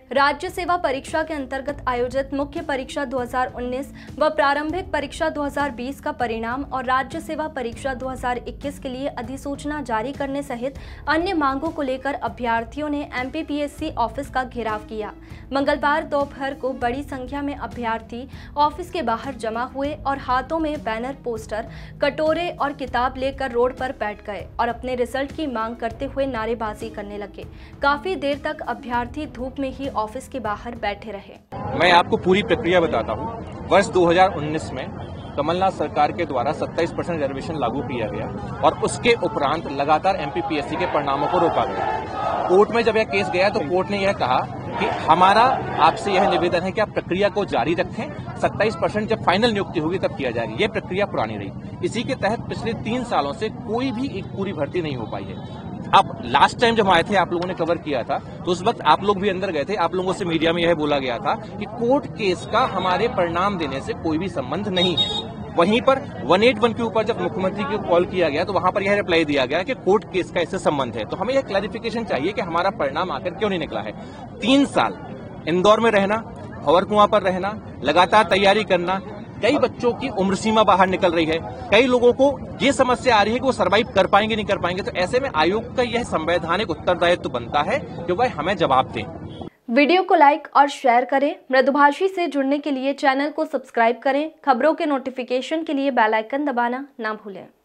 राज्य सेवा परीक्षा के अंतर्गत आयोजित मुख्य परीक्षा 2019 व प्रारंभिक परीक्षा 2020 का परिणाम और राज्य सेवा परीक्षा 2021 के लिए अधिसूचना जारी करने सहित अन्य मांगों को लेकर अभ्यर्थियों ने एमपीपीएससी ऑफिस का घेराव किया। मंगलवार दोपहर को बड़ी संख्या में अभ्यर्थी ऑफिस के बाहर जमा हुए और हाथों में बैनर, पोस्टर, कटोरे और किताब लेकर रोड पर बैठ गए और अपने रिजल्ट की मांग करते हुए नारेबाजी करने लगे। काफी देर तक अभ्यर्थी धूप में ही ऑफिस के बाहर बैठे रहे। मैं आपको पूरी प्रक्रिया बताता हूँ। वर्ष 2019 में कमलनाथ सरकार के द्वारा 27% रिजर्वेशन लागू किया गया और उसके उपरांत लगातार एमपीपीएससी के परिणामों को रोका गया। कोर्ट में जब यह केस गया तो कोर्ट ने यह कहा कि हमारा आपसे यह निवेदन है कि आप प्रक्रिया को जारी रखें। 27% जब फाइनल नियुक्ति होगी तब किया जाएगा। यह प्रक्रिया पुरानी रही। इसी के तहत पिछले 3 सालों से कोई भी एक पूरी भर्ती नहीं हो पाई है। अब लास्ट टाइम जब आए थे, आप लोगों ने कवर किया था, तो उस वक्त आप लोग भी अंदर गए थे। आप लोगों से मीडिया में यह बोला गया था कि कोर्ट केस का हमारे परिणाम देने से कोई भी संबंध नहीं है। वहीं पर 181 के ऊपर जब मुख्यमंत्री को कॉल किया गया तो वहां पर यह रिप्लाई दिया गया कि कोर्ट केस का इससे संबंध है। तो हमें यह क्लैरिफिकेशन चाहिए कि हमारा परिणाम आखिर क्यों नहीं निकला है। 3 साल इंदौर में रहना, भंवरकुआं पर रहना, लगातार तैयारी करना, कई बच्चों की उम्र सीमा बाहर निकल रही है। कई लोगों को ये समस्या आ रही है कि वो सर्वाइव कर पाएंगे नहीं कर पाएंगे। तो ऐसे में आयोग का यह संवैधानिक उत्तरदायित्व बनता है कि वह हमें जवाब दें। वीडियो को लाइक और शेयर करें। मृदुभाषी से जुड़ने के लिए चैनल को सब्सक्राइब करें। खबरों के नोटिफिकेशन के लिए बेल आइकन दबाना ना भूलें।